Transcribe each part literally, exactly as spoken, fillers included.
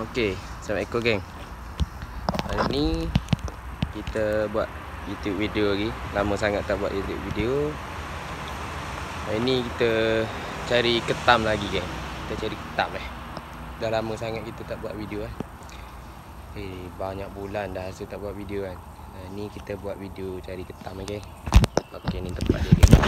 Okey, Assalamualaikum geng. Hari ni kita buat YouTube video lagi. Lama sangat tak buat YouTube video. Hari ni kita cari ketam lagi geng. Kita cari ketam eh. Dah lama sangat kita tak buat video eh. Eh, banyak bulan dah rasa tak buat video kan. Hari ni kita buat video cari ketam eh geng. Okey, ni tempat dia geng.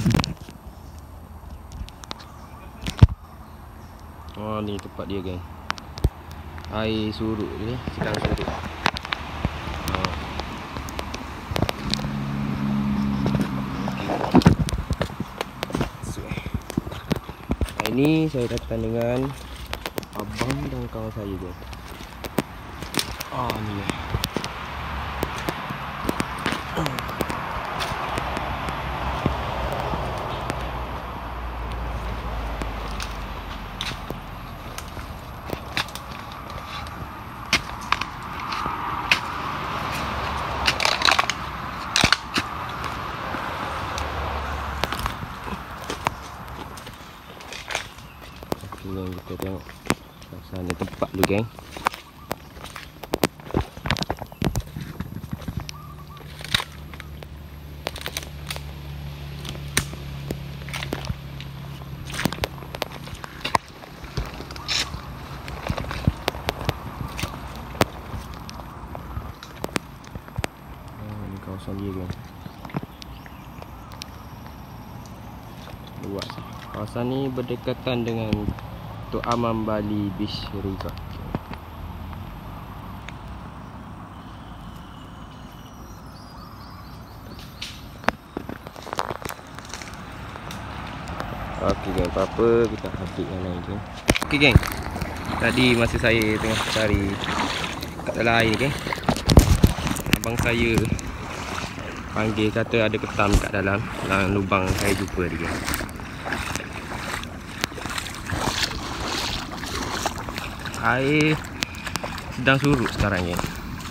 Oh, ni tempat dia geng. Air surut ni, sedang surut. Oh. So, hari ni saya datang dengan abang dan kawan saya geng. Ah, ni ni. Yang kita tengok suasana tempat dulu geng. Oh, ni kawasan dia geng. Luas. Kawasan ni berdekatan dengan Tok Amam Bali Beach Resort. Okey geng, apa-apa kita update yang lain geng. Okey geng, tadi masa saya tengah cari kat dalam air ni geng, abang saya panggil kata ada ketam kat dalam dalam lubang saya jumpa dia geng. Air sedang surut sekarang geng.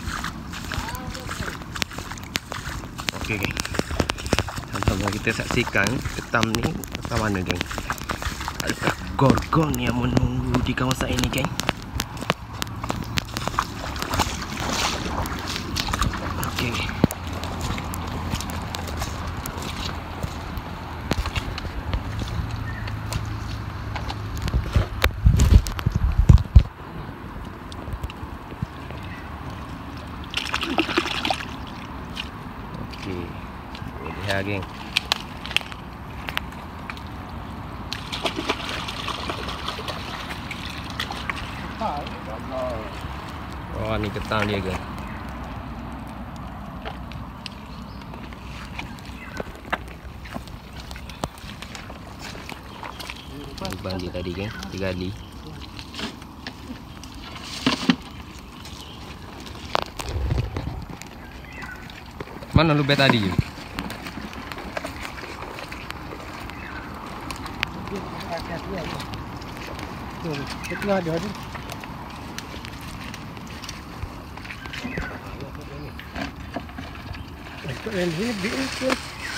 Okey geng, sama-sama kita saksikan ketam ni macam mana geng. Adakah gorgon yang menunggu di kawasan ini geng? Okey geng. Okey, lihat geng. Oh, ni ketam dia geng. Lubang dia tadi geng, digali. Mana lubang tadi? Setelah ada ada. Ikut yang ni diikut.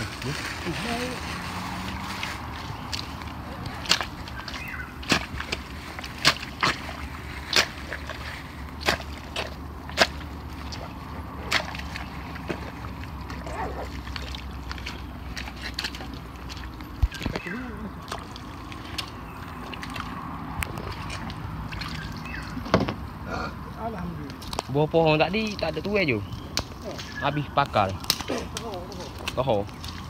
Alhamdulillah. Buah pohon tadi tak ada tuai je. Habis pakar. Tohor.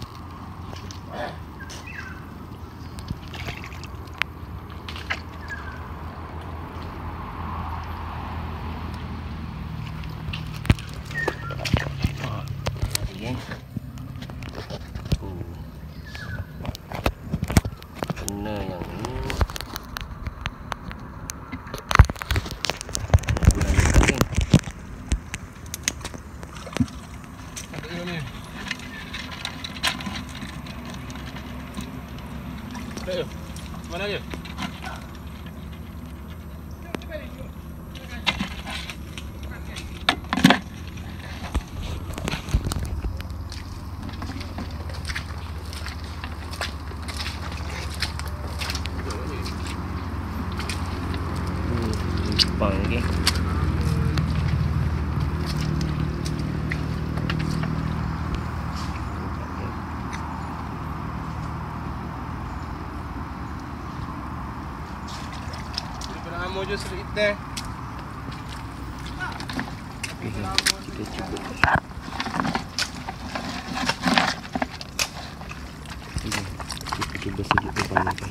Kena yang ni. Ayo, mana dia? Jepang okay. video seru kita. Kita cuba. Kita cuba sejuk depan ni.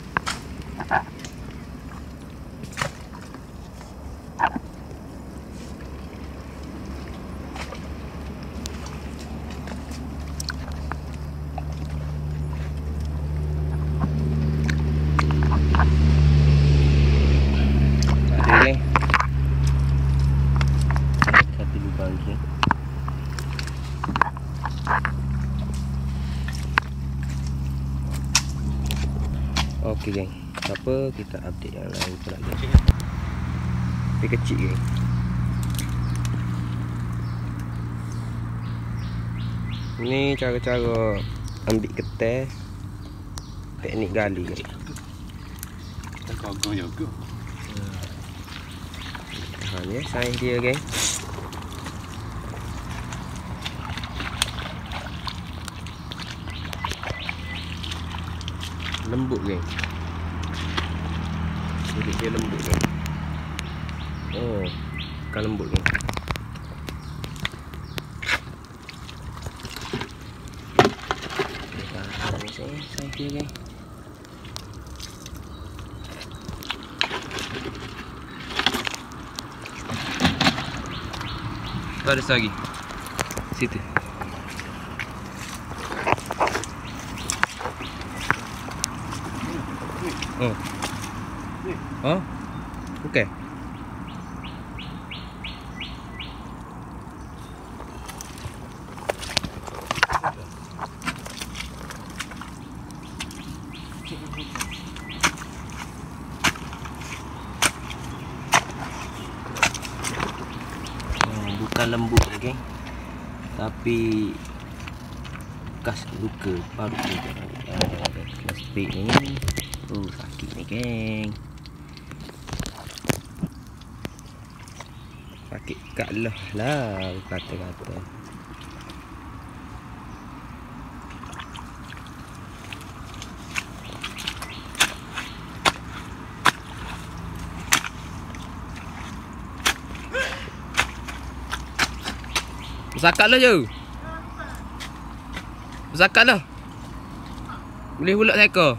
Okey geng, apa kita update yang lain pula geng. Tapi kecil geng. Ini cara-cara ambil keteh, teknik gali geng. Kita kagak juga. Ha ni saiz dia geng. Lembut geng. Kulit dia lembut geng. Oh, bukan lembut geng. Kita ambil saiz saiz dia geng. Tu ada lagi. Situ. Oh. Oh? Okey. Oh, bukan lembut okey. Tapi bekas luka paru plastik ni. Oh, sakit ni geng. Sakit kat lah lah kata-kata. Zakat lah je. Zakat lah. Boleh pula saya.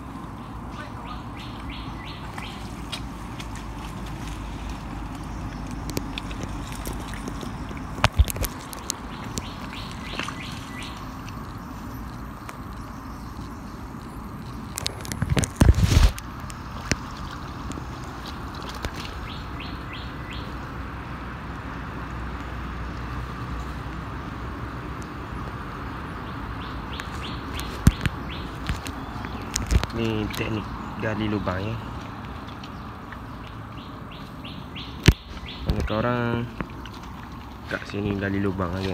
Ni teknik gali lubang ya. Banyak orang kat sini gali lubang kan.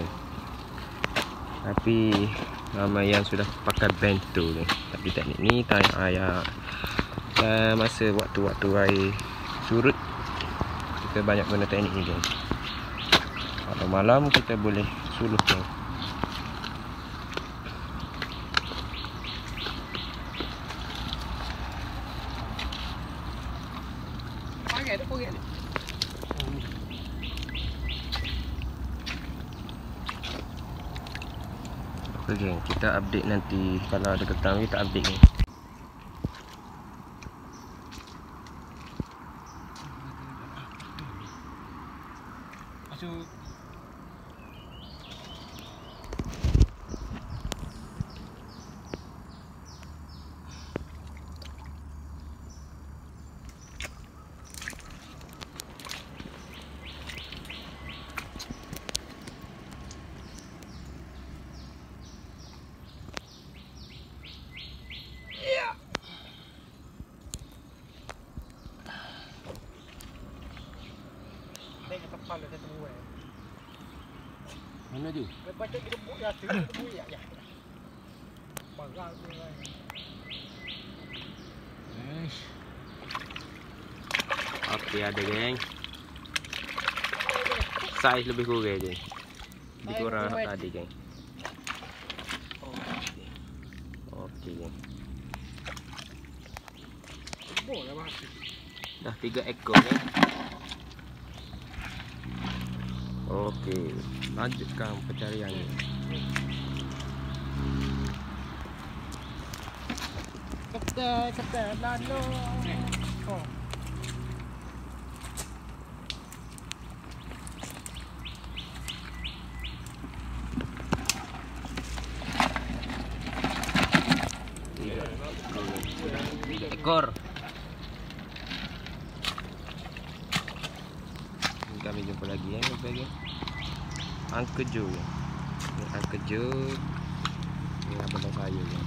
Tapi ramai yang sudah pakai bento ni. Tapi teknik ni tak payah uh, masa waktu-waktu air surut kita banyak guna teknik ni kan. Kalau malam kita boleh suluh kan. Okay, kita update nanti kalau ada ketang kita update ni. Masuk. Kepala saya terbuai. Mana tu? Lepas tu kita buat ya, kita buat ya. Ya. Barang tu kan. Eish. Okey ada geng. Saiz lebih kurang je. Lebih kurang tadi geng. Okey. Okey geng. Boleh masuk. Dah tiga ekor ni. Okey, lanjutkan pencarian ni. Kapten, kapten, lalu. Oh. Tiga ekor. Ini kami jumpa lagi ya, jumpa lagi. Angkejo ya. Ini angkejo. Ini abang saya ya.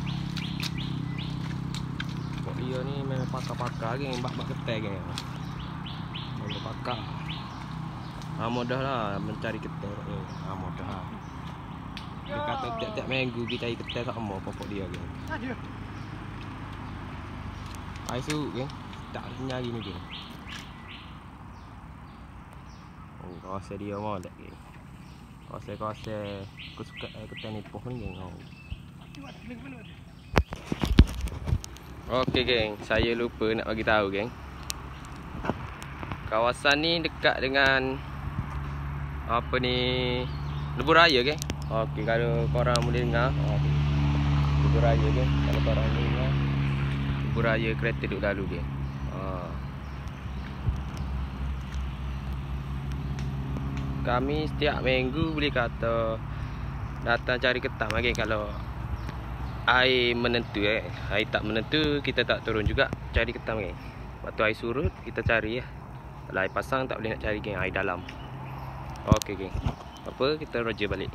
Kok dia ni memang pakar-pakar geng, bak-bak ketai geng. Memang pakar. Ah mudah lah mencari ketai ni. Ah mudah lah. Dia kata tiap-tiap minggu kita cari ketai sama pokok dia geng. Ada. Ai su geng. Tak ada nyari ni geng. Oh, kawasan dia molek geng. Kawasan-kawasan aku suka eh, ketai ni poh ni geng. Oh. Okey geng, saya lupa nak bagi tahu geng. Kawasan ni dekat dengan apa ni, Lebuh Raya geng. Okey, kalau korang boleh dengar, okey. Lebuh Raya geng. Kalau korang boleh dengar, Lebuh Raya kereta duk lalu geng. Ha. Kami setiap minggu boleh kata datang cari ketam geng. Kalau air menentu eh. Air tak menentu, kita tak turun juga cari ketam geng. Waktu air surut kita cari ya. Kalau air pasang tak boleh nak cari geng, air dalam. Okey geng. Apa kita roja balik.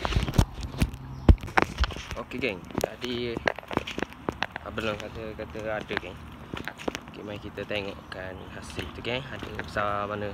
Okey geng. Tadi abang kata kata ada geng. Okey, mari kita tengokkan hasil tu geng. Ada besar mana.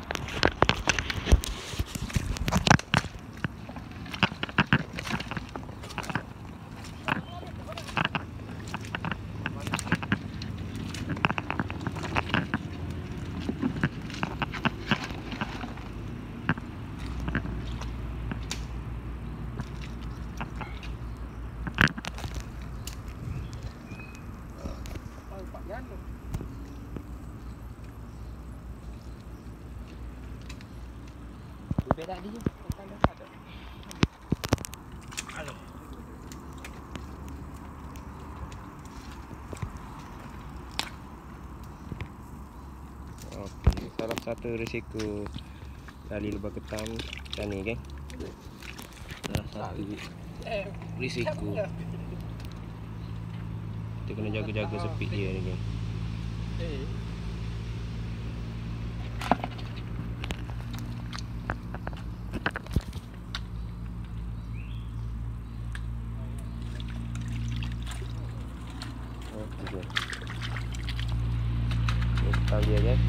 Beda dia. Halo. Okey, salah satu risiko dari lubang ketam macam ni geng. Salah satu risiko. Kita kena jaga-jaga sepit dia ni geng. Eh. Ketam dia kan.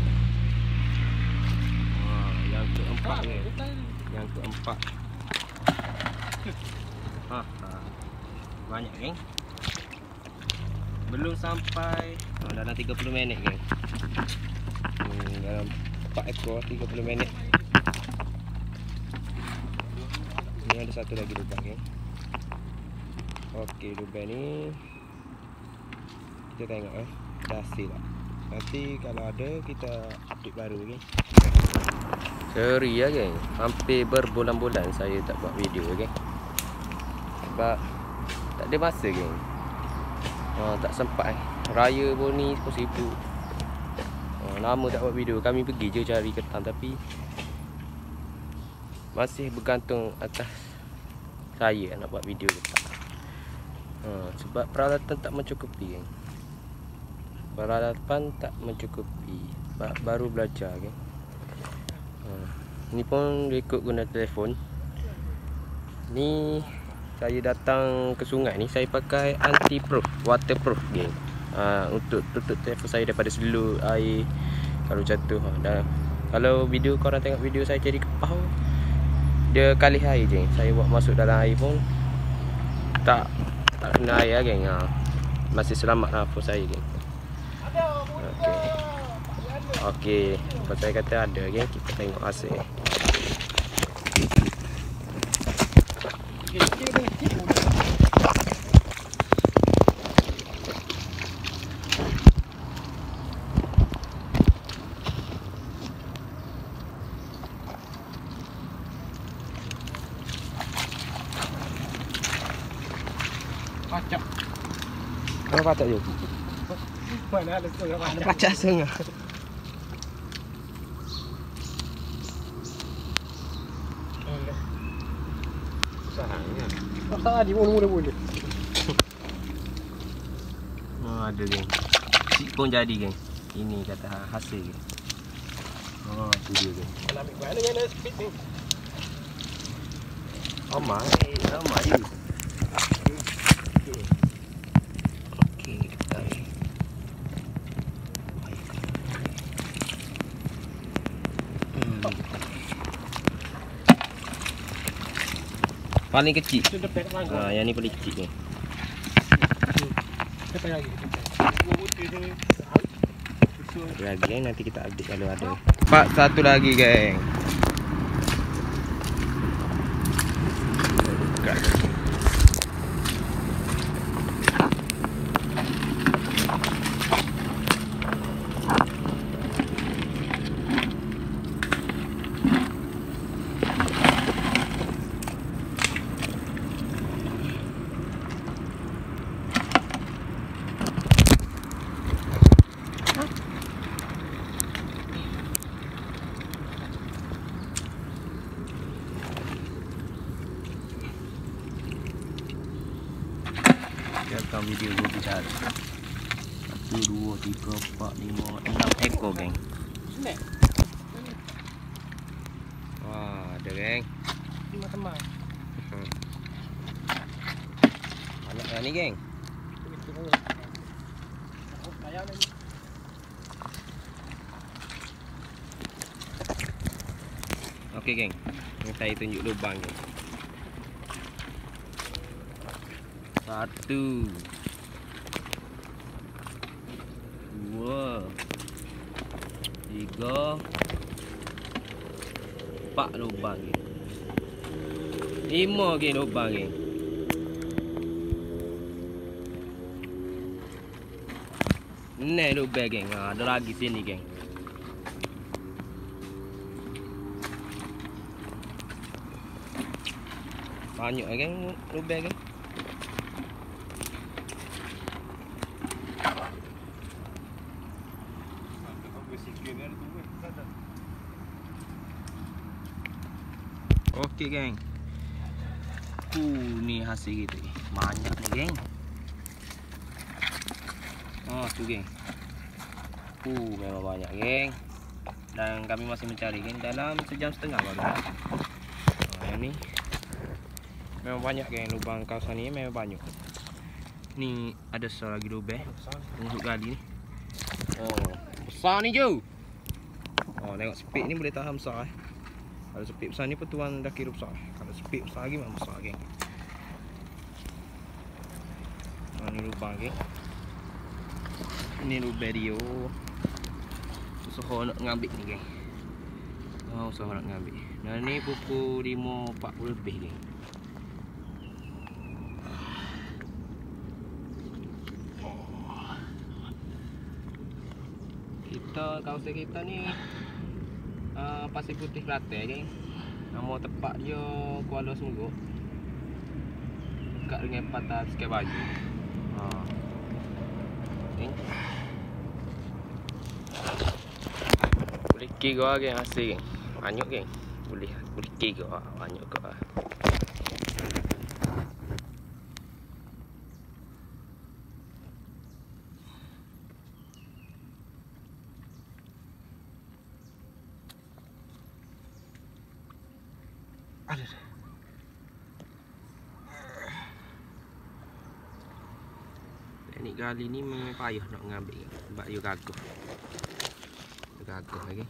Wah, yang keempat ni. Yang keempat. Ha, ha. Banyak geng. Belum sampai oh, dalam tiga puluh minit geng. Hmm, dalam empat ekor tiga puluh minit. Ni ada satu lagi lubang geng. Okey, lubang ni kita tengok eh. Dah hasil tak? Nanti kalau ada kita update baru geng. Seri ya geng. Hampir berbulan-bulan saya tak buat video geng. Sebab tak ada masa geng. Oh, tak sempat eh. Raya pun ni pun sibuk. Oh, lama tak buat video. Kami pergi je cari ketam tapi masih bergantung atas saya nak buat video ke tak. Oh, sebab peralatan tak mencukupi geng. Peralatan tak mencukupi. Baru belajar kan. Ha, ni pun ikut guna telefon. Ni saya datang ke sungai ni saya pakai anti proof, waterproof geng. Ha, untuk tutup telefon saya daripada selur air kalau jatuh. Ha, dan kalau video korang tengok video saya jadi kepau, dia kalih air geng. Saya buat masuk dalam air pun tak tak kena air geng. Ha, masih selamat telefon saya geng. Okey, apa saya kata ada geng, kita tengok hasil. Pacak. Apa pacak yuk? Mana ada sungai Ada pacak sungai. Usahanya. Usaha di mulu-mulu boleh. Oh, ada geng. Cik pun jadi geng. Ini kata hasil geng. Oh, tu dia geng. Kalau ambil mana mana speed ni. Amai, amai you. Okey, kita. Hmm. Paling kecil. Itu depan langgar. Ah, yang ni paling kecil ni. Depan lagi. Dua putih sini. Lagi geng, nanti kita update kalau ada. Pak satu lagi geng. Rekam video gue bicara. Satu, dua, tiga, empat, lima, enam ekor geng. Sini. Wah, ada geng. Lima teman. Banyak yang ni geng. Oh, kayak ni. Okey geng. Ni saya tunjuk lubang geng. Satu, dua, tiga, empat lubang geng. Lima geng lubang geng. Ni lubang geng. Ha, ada lagi sini geng. Banyak geng lubang geng. Okey geng. Uh, ni hasil kita ni. Banyak ni geng. Oh, tu geng. Uh, memang banyak geng. Dan kami masih mencari geng dalam sejam setengah baru. Oh, yang ni. Memang banyak geng lubang kawasan ni memang banyak. Ni ada satu lagi lubang untuk gali ni. Oh, besar ni je. Oh, tengok speed ni boleh tahan besar eh. Kalau speed besar ni petuan dah kira besar. Kalau speed besar lagi memang besar geng. Oh, ni lubang geng. Ini lubang dia. Usaha nak ngambil ni geng. Oh, usaha nak ngambil. Dan ni pukul lima empat puluh lebih geng. Kita kawasan kita ni uh, Pasir Putih Kelantan geng. Nama tempat dia Kuala Semurut. Dekat dengan Pantai Sekai Baju. Ha. Geng. Boleh kira geng hasil geng. Banyak geng. Boleh boleh kira banyak ke. Ada. Teknik gali ni memang payah nak mengambil sebab dia gagah. Dia gagah lagi.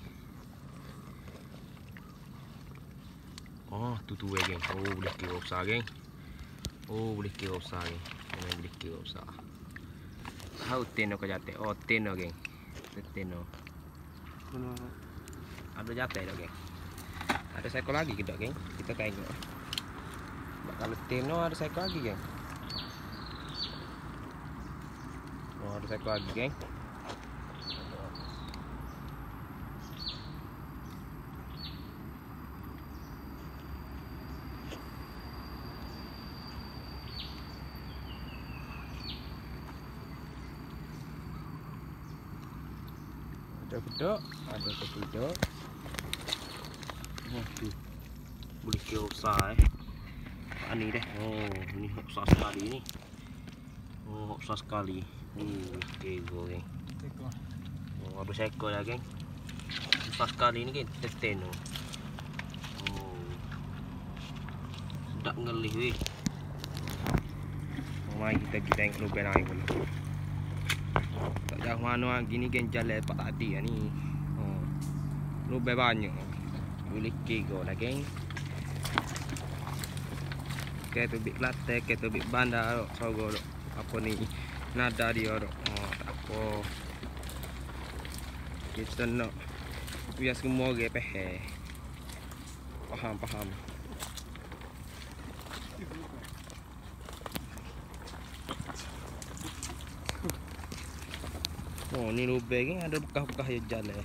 Oh, tu tu geng. Oh, boleh kira besar geng. Oh, boleh kira besar geng. Memang boleh kira besar. Tahu teno ke jatuh? Oh, teno geng. Teno. Ada jatuh dah geng. Ada seekor lagi ke tak geng? Kita tengok. Kalau teno ada seekor lagi geng. Oh, ada seekor lagi geng. Ada kedok, ada kedok. Oh tu, boleh kira besar eh. Ah, ni deh. Oh, ni besar sekali ni. Oh, besar sekali. Oh, kego geng. Oh, ada seekor lah geng. Besar sekali ni geng, teten tu. Oh, sedap ngelih weh. Oh, mari kita pergi tengok lubang air pula. Tak jauh mana gini geng, jalan pak tadi lah ni. Oh, lubang banyak. Boleh kego lah geng. Kayak tu bik Kelantan, kayak tu bik bandar dok, Sogo dok. Apa ni? Nada dia dok. Oh, tak apa. Kita nak biar semua orang faham. Faham, faham. Oh, ni lubang ni ada bekas-bekas yang jalan.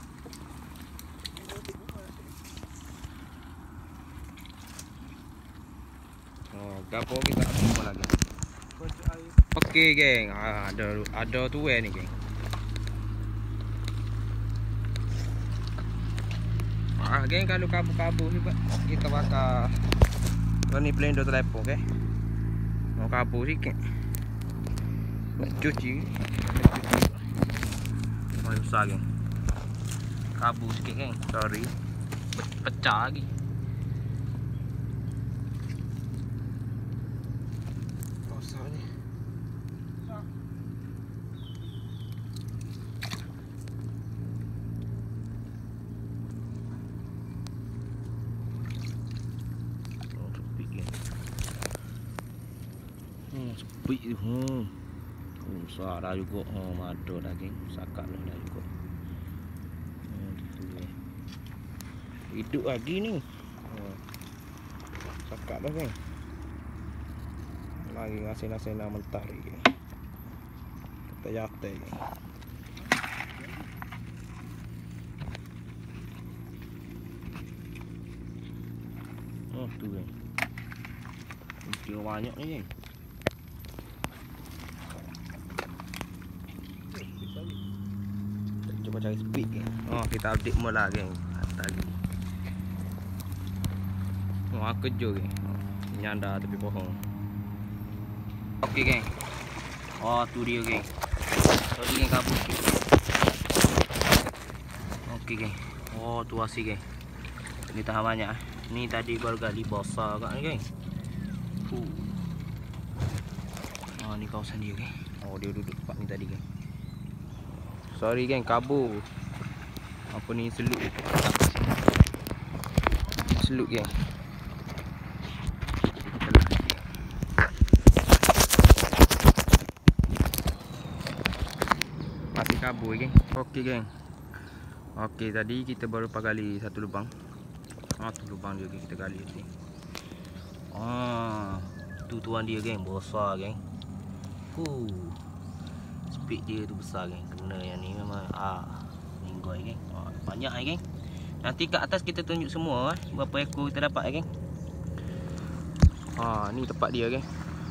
Oh, gapo kita apa lagi? Okey geng, ah, ada ada tu ni geng. Ah geng, kalau kabur-kabur ni kita bakar ni blender telefon okey. Mau kabur sikit. Cuci. Mau besar geng. Kabur sikit geng. Sorry. Pecah lagi. Hmm, sepi tu. Hmm. Oh, besar dah juga. Oh, mada dah geng. Sakat dah juga. Hmm, gitu geng. Hidup lagi ni. Oh. Sakat dah geng. Lagi ngasih-ngasih mentari geng. Kita jatuh geng. Oh, tu geng. Kira banyak ni geng. Cuba cari speed geng. Oh, kita update mula geng. Tadi. Oh, aku kerja geng. Oh, nyanda tepi pohon. Okey geng. Oh, tu dia geng. Tadi geng kabur sikit. Okey geng. Oh, tu hasil geng. Ni tahan banyak ah. Ni tadi baru gali besar kat ni geng. Fuh. Oh, ni kawasan dia geng. Oh, dia duduk tempat ni tadi geng. Sorry geng, kabur. Apa ni, seluk. Seluk geng. Masih kabur geng. Okey geng. Okey, tadi kita baru gali satu lubang. Ah, tu lubang dia geng, kita gali tadi. Ah, tu tuan dia geng, besar geng. Fuh. Speed dia tu besar geng. Kena yang ni memang ah ninggoi geng. Ah, banyak eh geng. Nanti kat atas kita tunjuk semua eh, berapa ekor kita dapat eh geng. Ha, ni tempat dia geng.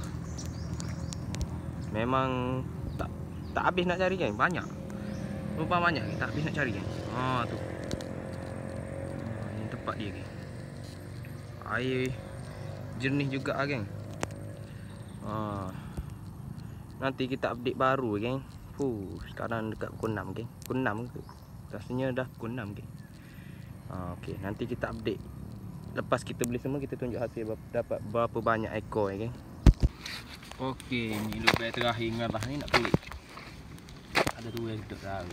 Memang tak tak habis nak cari geng, banyak. Lupa banyak geng, tak habis nak cari geng. Ha tu. Ha, ni tempat dia geng. Air jernih juga ah geng. Ha. Nanti kita update baru geng. Fuh, sekarang dekat pukul enam geng. Pukul enam ke? Rasanya dah pukul enam geng. Ha, okey, nanti kita update. Lepas kita beli semua, kita tunjuk hasil dapat berapa banyak ekor ya geng. Okey, ni lubang terakhir ngarah ni nak kulit. Ada dua yang duduk tahu.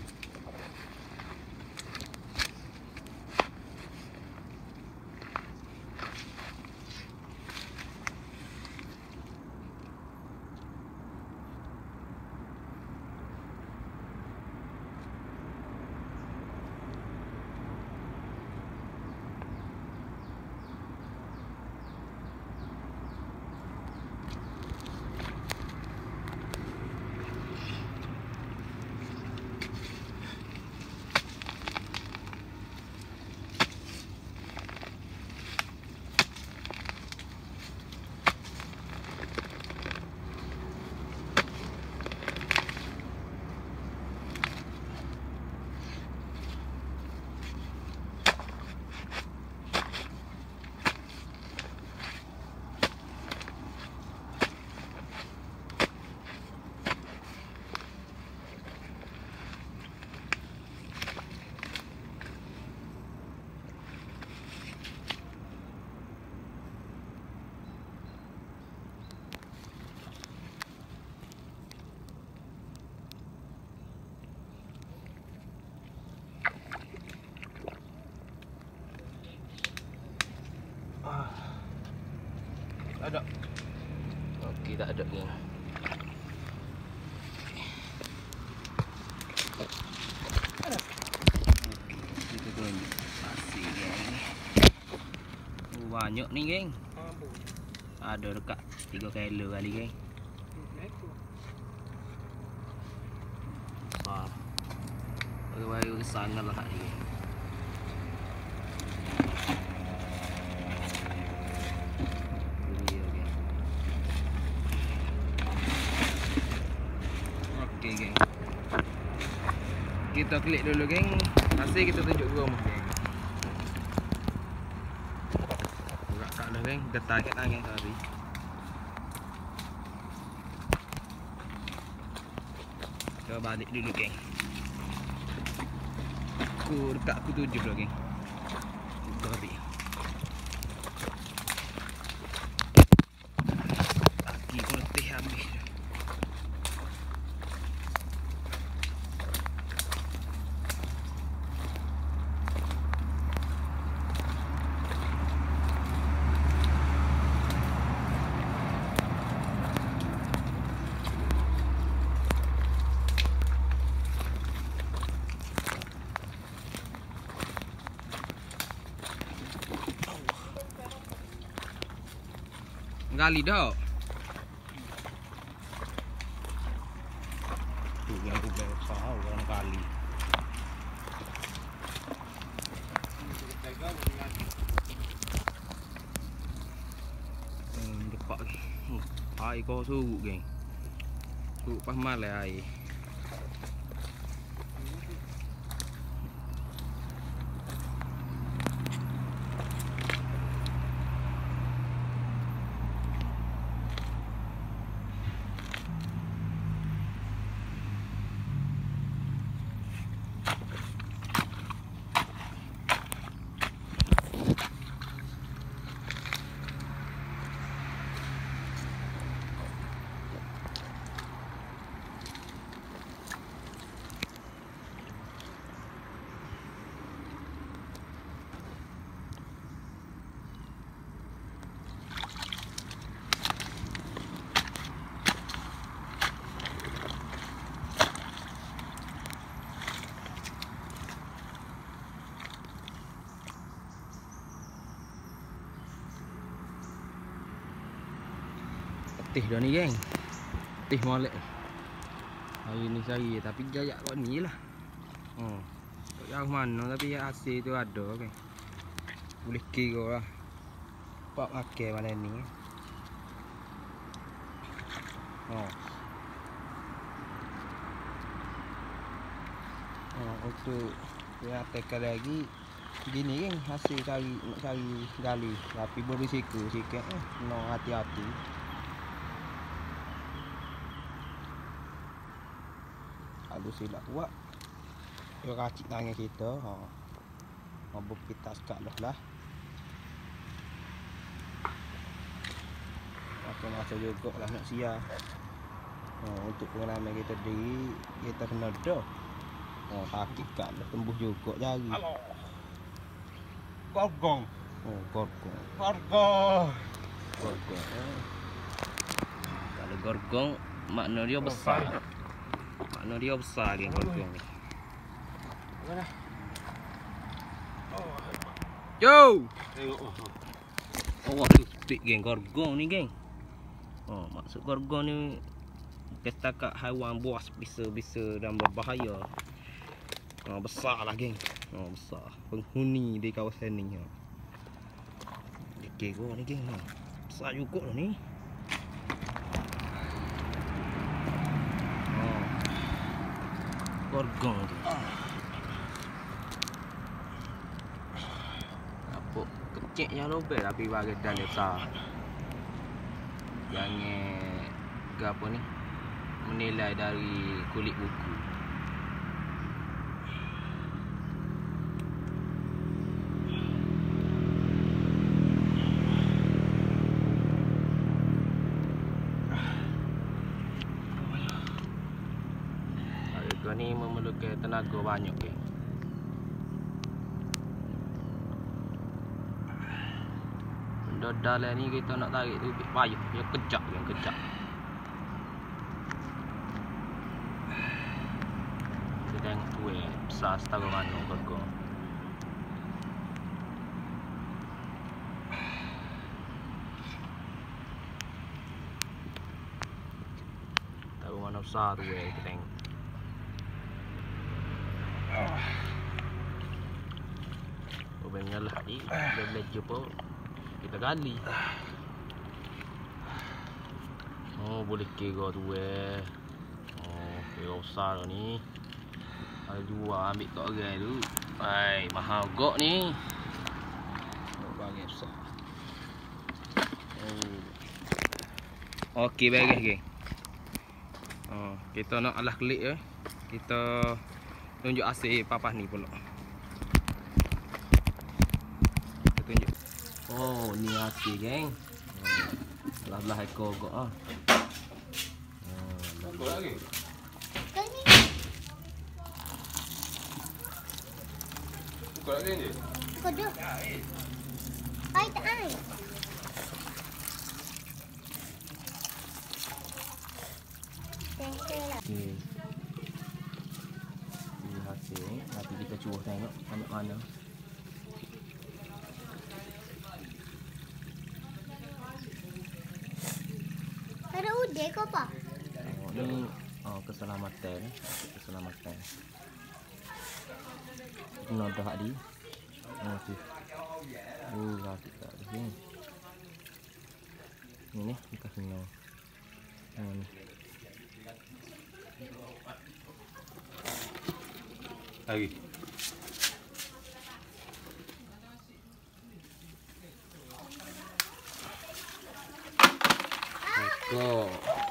Tak ada. Okey, tak ada geng. Kita tunjuk pasir geng. Oh, banyak ni geng. Ada dekat tiga kilo kali geng. Besar. Baru-baru besar kan lah kat ni geng. Okey geng. Kita klik dulu geng. Masih kita tunjuk rumah geng. Buka kat dah geng. Getar kat tangan tadi. Kita balik dulu geng. Aku dekat aku tujuh dulu geng. Kita balik. Kaki pun letih habis. Gali dah. Tu yang tu besar orang kali. Hmm, dekat ni. Hmm, air kau surut geng. Surut pas malam air. Letih dah ni geng. Letih molek. Hari ni cari tapi jayak kat ni lah. Hmm. Tak jauh mana tapi hasil tu ada geng. Boleh kira lah. Pak makan malam ni. Oh. Oh, untuk yang tekan lagi gini geng, hasil cari nak cari gali tapi berisiko sikit eh. No hati-hati. Kalau silap buat dia racik tangan kita. Ha. Mabuk kita sekat dah lah. Aku masa juga lah nak siap. Ha, untuk pengalaman kita di kita kena dah. Oh, sakit kat dah tembus juga jari. Halo. Gorgong. Oh, gorgong. Gorgong. Gorgong. Eh. Kalau gorgong makna dia besar. Makna dia besar geng gorgong ni. Mana? Oh. Yo. Tengok. Oh, waduh, tik geng gorgong ni geng. Oh, maksud gorgong ni setakat haiwan buas bisa-bisa dan berbahaya. Oh, besar lah geng. Oh, besar. Penghuni di kawasan ni. Ha. Dikir gua ni geng. Besar juga lah ni. Oh. Gorgong tu. Apa kecil yang lobel tapi bagi dan besar. Yang eh, ke apa ni? Menilai dari kulit buku. Harga ni memerlukan tenaga banyak ke. Dalam ni kita nak tarik tu payah, dia kejap yang kejap. Kita tengok tu eh, besar setara mana kau. Tahu mana besar tu eh, kita tengok. Oh, benyalah ni, dia belajar pun. Kita gali. Oh, boleh kira tu eh. Oh, kira besar ni. Ada dua ambil kat orang tu. Hai, mahal gok ni. Oh, bagi besar. Oh. Okey, bagus geng. Oh, kita nak alah klik eh. Kita tunjuk hasil papas ni pula. Kita tunjuk. Oh, ni hasil geng. Belah-belah ekor kok ah. Oh, ekor lagi. Ekor lagi ni. Ekor dah. Ai tak ai. Okey. Ini hasil. Nanti kita cuba tengok ambil mana. Ada udai ke apa? Oh, ni oh, keselamatan. Keselamatan. Nodah di. Oh, tu. Oh, rapi tak ada ni. Ni ni kita kena. Oh, ni. Lagi. Go.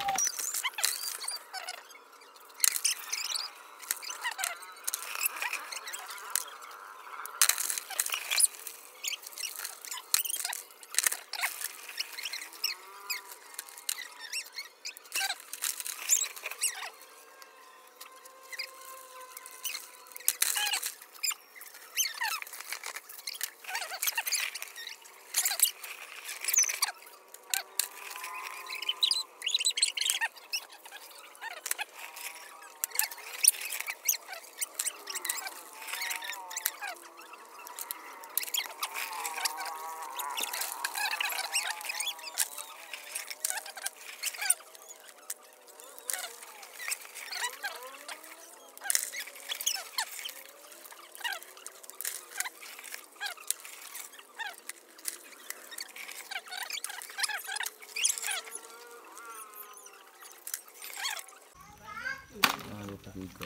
Tiga.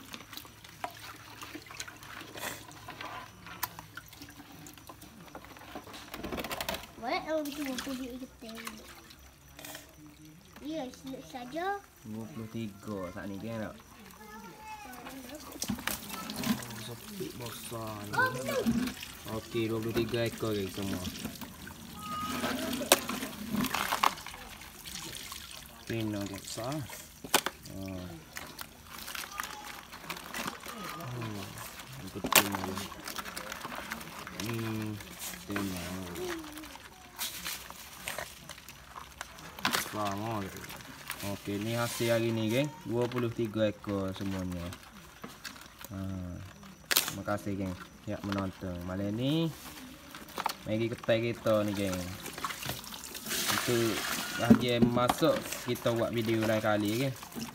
Boleh tahu betul betul kita. Ya, silap saja. dua puluh tiga saat ni kan tak? Oh, sepik besar ni. Okey, dua puluh tiga ekor guys semua. Pina besar. Oh. Oh, betul ni. Hmm, tengok. Bangun. Okey, ni hasil hari ni geng. dua puluh tiga ekor semuanya. Ha. Terima kasih geng yang menonton. Malam ni mari ketai kita ni geng. Untuk bahagian masuk kita buat video lain kali geng.